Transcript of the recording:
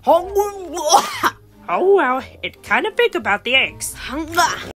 Oh well, it's kind of big about the eggs.